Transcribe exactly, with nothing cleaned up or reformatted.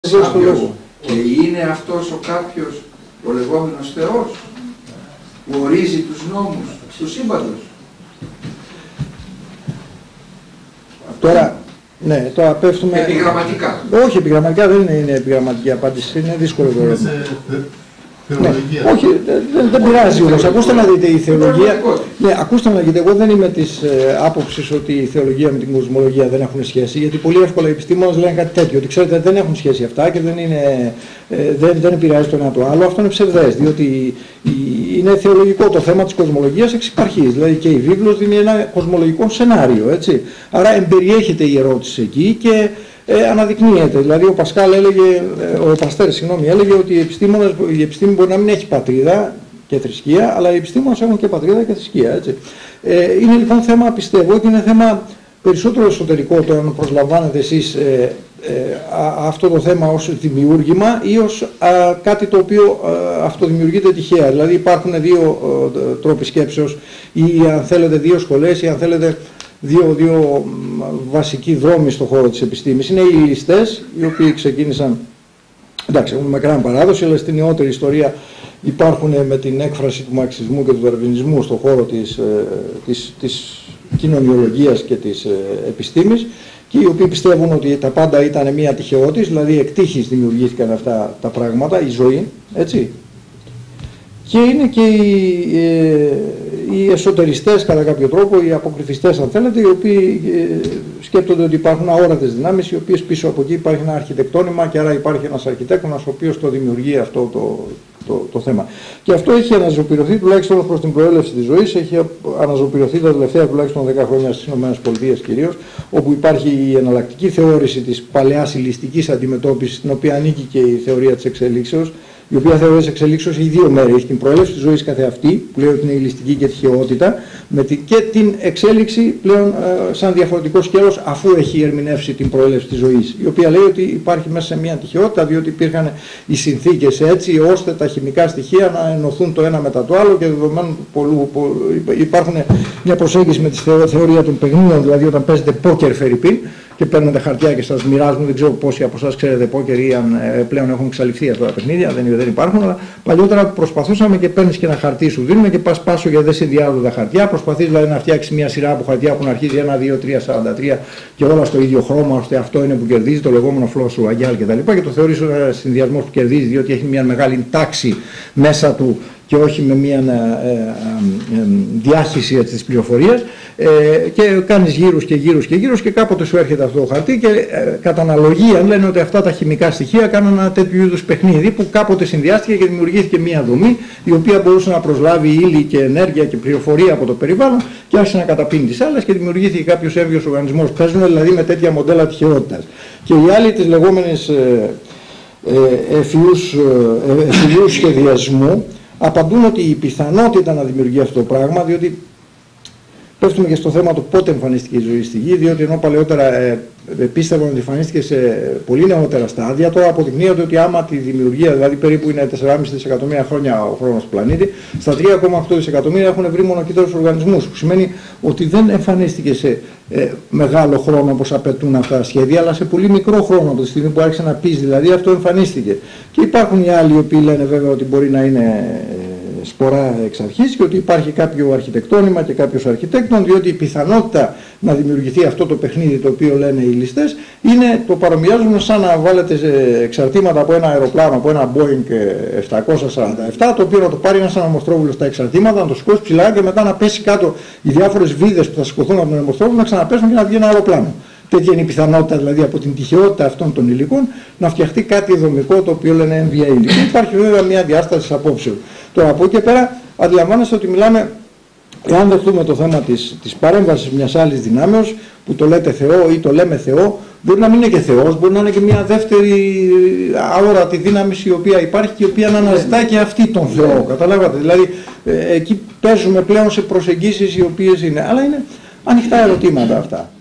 Κάποιος, και είναι αυτός ο κάποιος ο λεγόμενος Θεός που ορίζει τους νόμους του σύμπαντος. Τώρα, ναι, τώρα πέφτουμε... Επιγραμματικά. Όχι, επιγραμματικά δεν είναι, είναι επιγραμματική απάντηση, είναι δύσκολο το ερώτημα. Ναι, όχι, δεν, δεν πειράζει όμως. Ακούστε να δείτε η θεολογία. Ναι, ακούστε να δείτε, εγώ δεν είμαι της ε, άποψης ότι η θεολογία με την κοσμολογία δεν έχουν σχέση, γιατί πολύ εύκολα οι επιστήμονες λένε κάτι τέτοιο, ότι ξέρετε δεν έχουν σχέση αυτά και δεν, είναι, ε, δεν, δεν επηρεάζει το ένα το άλλο. Αυτό είναι ψευδές, διότι η, είναι θεολογικό το θέμα της κοσμολογίας εξ υπαρχής. Δηλαδή και η βίβλος δίνει ένα κοσμολογικό σενάριο, έτσι. Άρα εμπεριέχεται η ερώτηση εκεί και Ε, αναδεικνύεται. Δηλαδή ο Πασκάλ έλεγε, ο Παστέρ, συγγνώμη, έλεγε ότι η, η επιστήμη μπορεί να μην έχει πατρίδα και θρησκεία, αλλά οι επιστήμονες έχουν και πατρίδα και θρησκεία. Έτσι. Ε, είναι λοιπόν θέμα, πιστεύω, και είναι θέμα περισσότερο εσωτερικό το αν προσλαμβάνετε εσείς ε, ε, α, αυτό το θέμα ως δημιούργημα ή ως α, κάτι το οποίο α, αυτοδημιουργείται τυχαία. Δηλαδή υπάρχουν δύο α, τρόποι σκέψεως ή αν θέλετε δύο σχολές ή αν θέλετε Δύο, δύο βασικοί δρόμοι στον χώρο της επιστήμης. Είναι οι ληστές, οι οποίοι ξεκίνησαν, εντάξει, έχουν μακρά παράδοση, αλλά στην νεότερη ιστορία υπάρχουν με την έκφραση του μαρξισμού και του δαρβινισμού στον χώρο της, της, της κοινωνιολογίας και της επιστήμης, και οι οποίοι πιστεύουν ότι τα πάντα ήταν μία τυχαιότης, δηλαδή εκ τύχης δημιουργήθηκαν αυτά τα πράγματα, η ζωή, έτσι. Και είναι και οι, ε, οι εσωτεριστές κατά κάποιο τρόπο, οι αποκρυφιστές αν θέλετε, οι οποίοι ε, σκέπτονται ότι υπάρχουν αόρατες δυνάμεις, οι οποίες πίσω από εκεί υπάρχει ένα αρχιτεκτόνημα και άρα υπάρχει ένας αρχιτέκτονας ο οποίος το δημιουργεί αυτό το, το, το θέμα. Και αυτό έχει αναζωπηρωθεί τουλάχιστον προς την προέλευση της ζωής, έχει αναζωπηρωθεί τα τελευταία τουλάχιστον δέκα χρόνια στις ΗΠΑ κυρίως, όπου υπάρχει η εναλλακτική θεώρηση της παλαιάς ηλιστικής αντιμετώπισης, στην οποία ανήκει και η θεωρία της εξελίξεως, η οποία θεωρία της εξελίξεως έχει δύο μέρη. Έχει την προέλευση της ζωής καθεαυτή, που λέει ότι είναι η ληστική και τυχαιότητα, με την, και την εξέλιξη πλέον ε, σαν διαφορετικό σκέλος, αφού έχει ερμηνεύσει την προέλευση της ζωής, η οποία λέει ότι υπάρχει μέσα σε μια τυχαιότητα, διότι υπήρχαν οι συνθήκες έτσι, ώστε τα χημικά στοιχεία να ενωθούν το ένα μετά το άλλο, και δεδομένου πολλού, πολλού, υπάρχουν μια προσέγγιση με τη θεωρία των παιχνίων, δηλαδή όταν παίζετε πόκερ φερρυπίν, και παίρνετε χαρτιά και σας μοιράζουν, δεν ξέρω πόσοι από εσάς ξέρετε πόκερ ή αν ε, πλέον έχουν εξαλειφθεί αυτά τα παιχνίδια, δεν, δεν υπάρχουν, αλλά παλιότερα προσπαθούσαμε και παίρνεις και ένα χαρτί σου δίνουμε και πας πάσο γιατί δεν συνδυάζονται τα χαρτιά, προσπαθείς δηλαδή να φτιάξεις μια σειρά από χαρτιά που να αρχίζει ένα, δύο, τρία, σαράντα τρία και όλα στο ίδιο χρώμα, ώστε αυτό είναι που κερδίζει, το λεγόμενο φλόσου, αγιάλ κτλ. Και το θεωρείς ένα συνδυασμό που κερδίζει, διότι έχει μια μεγάλη τάξη μέσα του και όχι με μια ε, ε, ε, διάχυση έτσι, της πληροφορίας, ε, και κάνεις γύρους και γύρους και γύρους και κάποτε σου έρχεται αυτό το χαρτί και ε, κατά αναλογία λένε ότι αυτά τα χημικά στοιχεία κάνουν ένα τέτοιο είδους παιχνίδι που κάποτε συνδυάστηκε και δημιουργήθηκε μια δομή η οποία μπορούσε να προσλάβει ύλη και ενέργεια και πληροφορία από το περιβάλλον και άρχισε να καταπίνει τις άλλες και δημιουργήθηκε κάποιος έμβιος οργανισμός. Παίζουν δηλαδή με τέτοια μοντέλα τυχαιότητας. Και οι άλλοι της λεγόμενης ε, ε, εφιούς, ε, εφιούς σχεδιασμού απαντούν ότι η πιθανότητα να δημιουργεί αυτό το πράγμα, διότι πέφτουμε και στο θέμα του πότε εμφανίστηκε η ζωή στη Γη, διότι ενώ παλαιότερα ε, πίστευαν ότι εμφανίστηκε σε πολύ νεότερα στάδια, τώρα αποδεικνύεται ότι άμα τη δημιουργία, δηλαδή περίπου είναι τέσσερα κόμμα πέντε δισεκατομμύρια χρόνια ο χρόνος του πλανήτη, στα τρία κόμμα οκτώ δισεκατομμύρια έχουν βρει μονοκύτταρους οργανισμούς, που σημαίνει ότι δεν εμφανίστηκε σε ε, μεγάλο χρόνο όπως απαιτούν αυτά τα σχέδια, αλλά σε πολύ μικρό χρόνο από τη στιγμή που άρχισε να πεις, δηλαδή αυτό εμφανίστηκε. Και υπάρχουν οι άλλοι οι οποίοι λένε βέβαια ότι μπορεί να είναι ε, σπορά εξ αρχής και ότι υπάρχει κάποιο αρχιτεκτόνημα και κάποιος αρχιτέκτον, διότι η πιθανότητα να δημιουργηθεί αυτό το παιχνίδι το οποίο λένε οι ληστές είναι, το παρομοιάζουν σαν να βάλετε εξαρτήματα από ένα αεροπλάνο, από ένα Boeing επτακόσια σαράντα επτά, το οποίο να το πάρει ένας ανεμοστρόβιλος στα εξαρτήματα, να το σηκώσει ψηλά και μετά να πέσει κάτω οι διάφορες βίδες που θα σηκωθούν από τον ανεμοστρόβιλο να ξαναπέσουν και να βγει ένα αεροπλάνο. Τέτοια είναι η πιθανότητα δηλαδή από την τυχαιότητα αυτών των υλικών να φτιαχτεί κάτι δομικό το οποίο λένε εμ βι έι. Και υπάρχει βέβαια μια διάσταση απόψεων. Τώρα από εκεί και πέρα αντιλαμβάνεστε ότι μιλάμε, εάν δεχτούμε το θέμα της, της παρέμβασης μιας άλλης δυνάμεως που το λέτε Θεό ή το λέμε Θεό, μπορεί να μην είναι και Θεός, μπορεί να είναι και μια δεύτερη αόρατη δύναμη η οποία υπάρχει και η οποία να αναζητά και αυτή τον Θεό. Καταλάβατε, δηλαδή ε, εκεί παίζουμε πλέον σε προσεγγίσεις οι οποίες είναι, αλλά είναι ανοιχτά ερωτήματα αυτά.